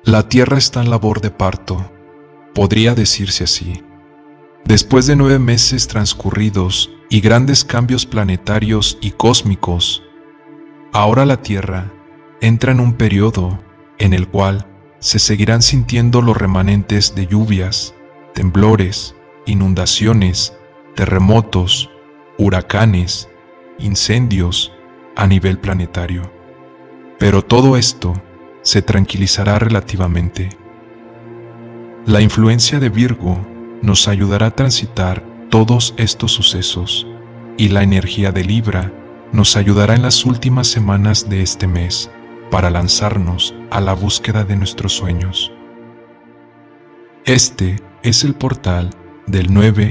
La Tierra está en labor de parto, podría decirse así. Después de 9 meses transcurridos y grandes cambios planetarios y cósmicos, ahora la Tierra entra en un periodo en el cual se seguirán sintiendo los remanentes de lluvias, temblores, inundaciones, terremotos, huracanes, incendios a nivel planetario. Pero todo esto se tranquilizará relativamente. La influencia de Virgo nos ayudará a transitar todos estos sucesos y la energía de Libra nos ayudará en las últimas semanas de este mes para lanzarnos a la búsqueda de nuestros sueños. Este es el portal del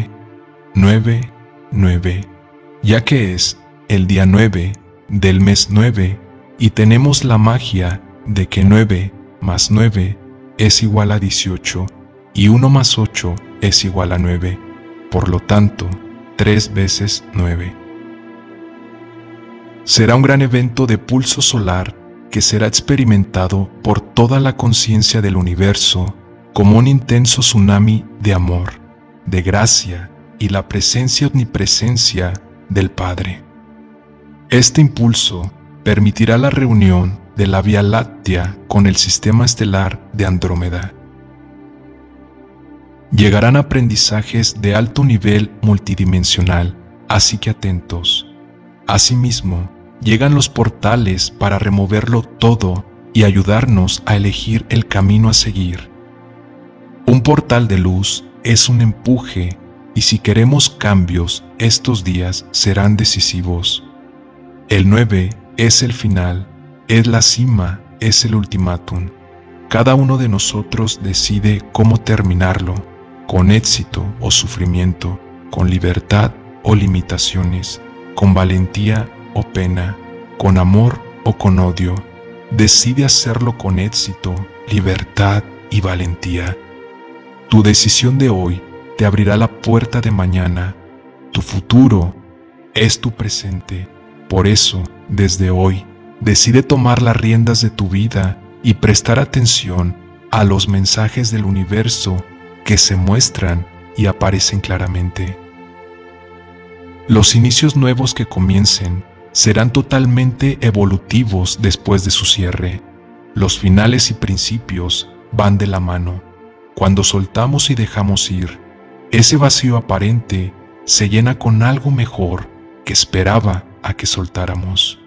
999, ya que es el día 9 del mes 9 y tenemos la magia de que 9 más 9 es igual a 18 y 1 más 8 es igual a 9, por lo tanto, 3 veces 9. Será un gran evento de pulso solar que será experimentado por toda la conciencia del universo como un intenso tsunami de amor, de gracia y la presencia omnipresencia del Padre. Este impulso permitirá la reunión de la Vía Láctea con el sistema estelar de Andrómeda. Llegarán aprendizajes de alto nivel multidimensional, así que atentos. Asimismo, llegan los portales para removerlo todo y ayudarnos a elegir el camino a seguir. Un portal de luz es un empuje y si queremos cambios, estos días serán decisivos. El 9 es el final, es la cima, es el ultimátum. Cada uno de nosotros decide cómo terminarlo, con éxito o sufrimiento, con libertad o limitaciones, con valentía o pena, con amor o con odio. Decide hacerlo con éxito, libertad y valentía. Tu decisión de hoy te abrirá la puerta de mañana. Tu futuro es tu presente. Por eso, desde hoy, decide tomar las riendas de tu vida y prestar atención a los mensajes del universo que se muestran y aparecen claramente. Los inicios nuevos que comiencen serán totalmente evolutivos después de su cierre. Los finales y principios van de la mano. Cuando soltamos y dejamos ir, ese vacío aparente se llena con algo mejor que esperaba a que soltáramos.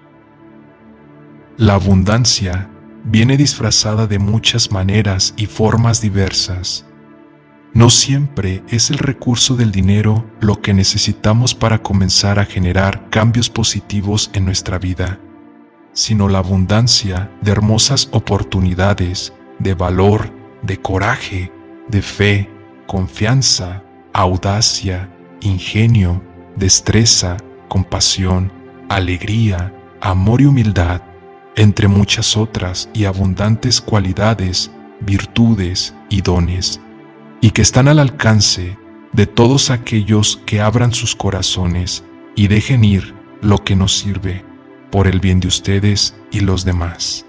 La abundancia viene disfrazada de muchas maneras y formas diversas. No siempre es el recurso del dinero lo que necesitamos para comenzar a generar cambios positivos en nuestra vida, sino la abundancia de hermosas oportunidades, de valor, de coraje, de fe, confianza, audacia, ingenio, destreza, compasión, alegría, amor y humildad, entre muchas otras y abundantes cualidades, virtudes y dones, y que están al alcance de todos aquellos que abran sus corazones y dejen ir lo que nos sirve por el bien de ustedes y los demás.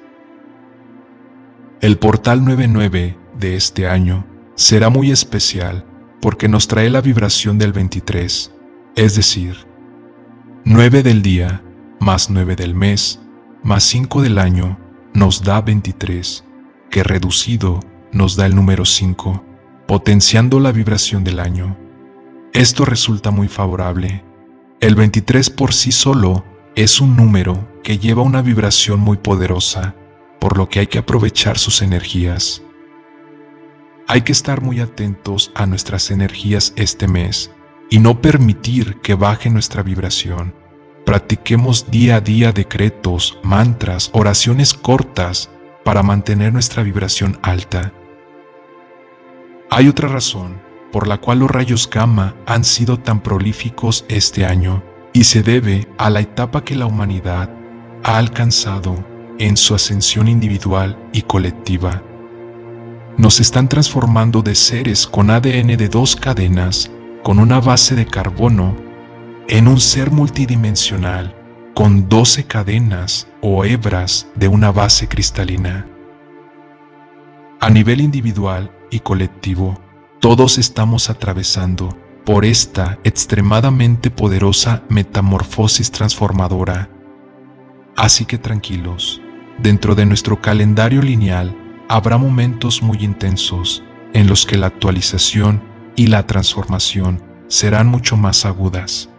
El portal 99 de este año será muy especial porque nos trae la vibración del 23, es decir, 9 del día más 9 del mes más 5 del año nos da 23, que reducido nos da el número 5, potenciando la vibración del año. Esto resulta muy favorable. El 23 por sí solo es un número que lleva una vibración muy poderosa, por lo que hay que aprovechar sus energías. Hay que estar muy atentos a nuestras energías este mes y no permitir que baje nuestra vibración. Practiquemos día a día decretos, mantras, oraciones cortas para mantener nuestra vibración alta. Hay otra razón por la cual los rayos gamma han sido tan prolíficos este año y se debe a la etapa que la humanidad ha alcanzado en su ascensión individual y colectiva. Nos están transformando de seres con ADN de 2 cadenas, con una base de carbono, en un ser multidimensional con 12 cadenas o hebras de una base cristalina. A nivel individual y colectivo, todos estamos atravesando por esta extremadamente poderosa metamorfosis transformadora. Así que tranquilos, dentro de nuestro calendario lineal habrá momentos muy intensos en los que la actualización y la transformación serán mucho más agudas.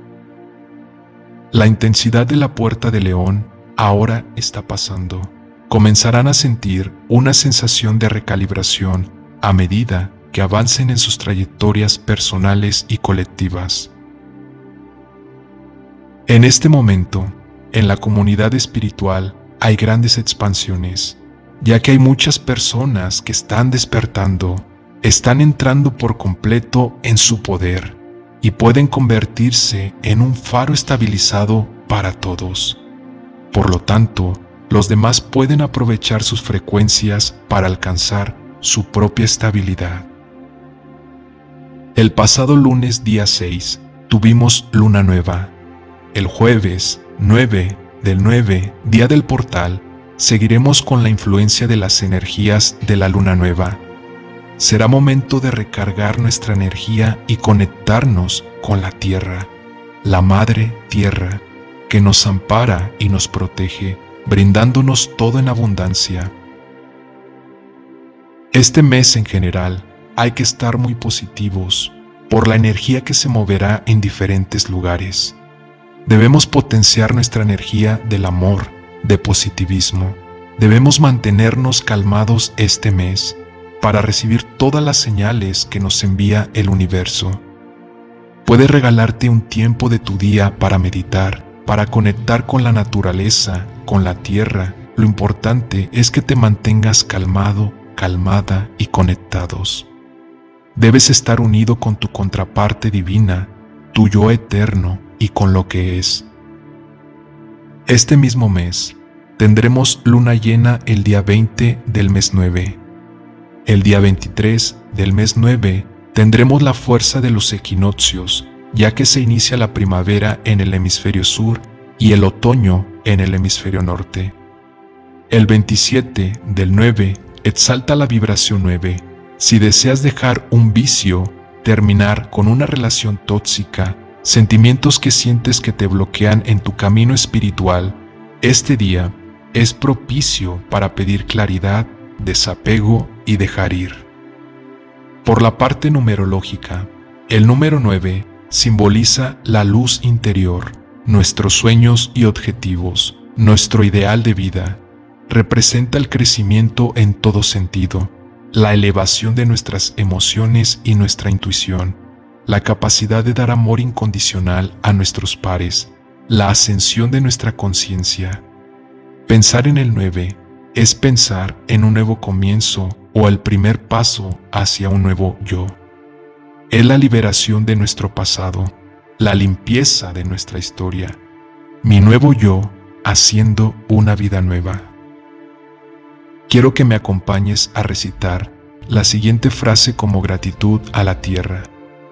La intensidad de la Puerta de León ahora está pasando. Comenzarán a sentir una sensación de recalibración a medida que avancen en sus trayectorias personales y colectivas. En este momento, en la comunidad espiritual hay grandes expansiones, ya que hay muchas personas que están despertando, están entrando por completo en su poder y pueden convertirse en un faro estabilizado para todos. Por lo tanto, los demás pueden aprovechar sus frecuencias para alcanzar su propia estabilidad. El pasado lunes día 6 tuvimos luna nueva. El jueves 9 del 9, día del portal, seguiremos con la influencia de las energías de la luna nueva. Será momento de recargar nuestra energía y conectarnos con la tierra, la madre tierra, que nos ampara y nos protege, brindándonos todo en abundancia. Este mes en general hay que estar muy positivos por la energía que se moverá en diferentes lugares. Debemos potenciar nuestra energía del amor, de positivismo. Debemos mantenernos calmados este mes para recibir todas las señales que nos envía el universo. Puedes regalarte un tiempo de tu día para meditar, para conectar con la naturaleza, con la tierra. Lo importante es que te mantengas calmado, calmada y conectados. Debes estar unido con tu contraparte divina, tu yo eterno y con lo que es. Este mismo mes tendremos luna llena el día 20 del mes 9. El día 23 del mes 9 tendremos la fuerza de los equinoccios, ya que se inicia la primavera en el hemisferio sur y el otoño en el hemisferio norte. El 27 del 9 exalta la vibración 9. Si deseas dejar un vicio, terminar con una relación tóxica, sentimientos que sientes que te bloquean en tu camino espiritual, este día es propicio para pedir claridad, desapego y dejar ir. Por la parte numerológica, el número 9 simboliza la luz interior, nuestros sueños y objetivos, nuestro ideal de vida. Representa el crecimiento en todo sentido, la elevación de nuestras emociones y nuestra intuición, la capacidad de dar amor incondicional a nuestros pares, la ascensión de nuestra conciencia. Pensar en el 9 es pensar en un nuevo comienzo o el primer paso hacia un nuevo yo. Es la liberación de nuestro pasado, la limpieza de nuestra historia, mi nuevo yo haciendo una vida nueva. Quiero que me acompañes a recitar la siguiente frase como gratitud a la tierra.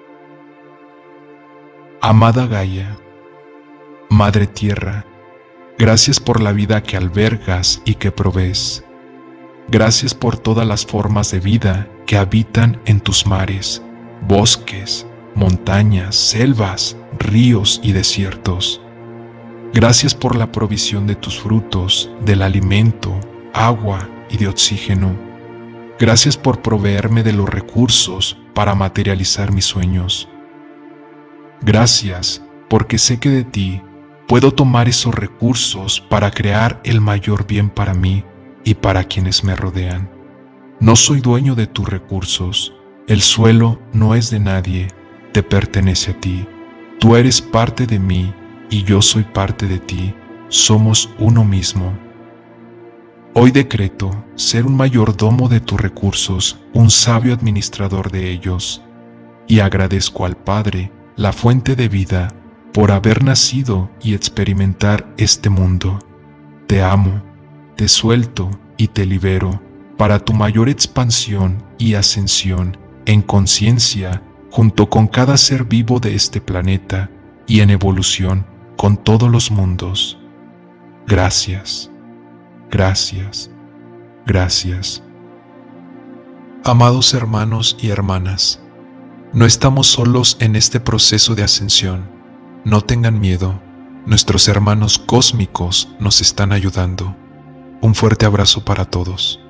Amada Gaia, Madre Tierra, gracias por la vida que albergas y que provees. Gracias por todas las formas de vida que habitan en tus mares, bosques, montañas, selvas, ríos y desiertos. Gracias por la provisión de tus frutos, del alimento, agua y de oxígeno. Gracias por proveerme de los recursos para materializar mis sueños. Gracias porque sé que de ti puedo tomar esos recursos para crear el mayor bien para mí y para quienes me rodean. No soy dueño de tus recursos. El suelo no es de nadie, te pertenece a ti. Tú eres parte de mí y yo soy parte de ti. Somos uno mismo. Hoy decreto ser un mayordomo de tus recursos, un sabio administrador de ellos, y agradezco al Padre, la fuente de vida, por haber nacido y experimentar este mundo. Te amo, te suelto y te libero para tu mayor expansión y ascensión en conciencia junto con cada ser vivo de este planeta y en evolución con todos los mundos. Gracias. Gracias, gracias, Amados hermanos y hermanas, no estamos solos en este proceso de ascensión. No tengan miedo, nuestros hermanos cósmicos nos están ayudando. Un fuerte abrazo para todos.